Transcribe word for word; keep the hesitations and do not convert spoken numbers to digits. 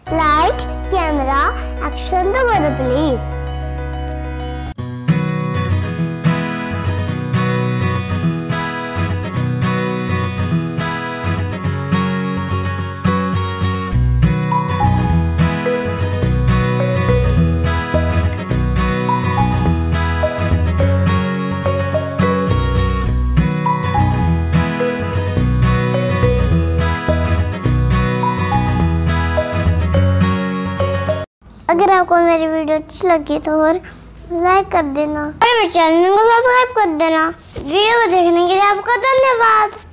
Light, camera, action, the weather please. अगर आपको मेरी वीडियो अच्छी लगी तो और लाइक कर देना और मेरे चैनल को सब्सक्राइब कर देना। वीडियो को देखने के लिए आपका धन्यवाद।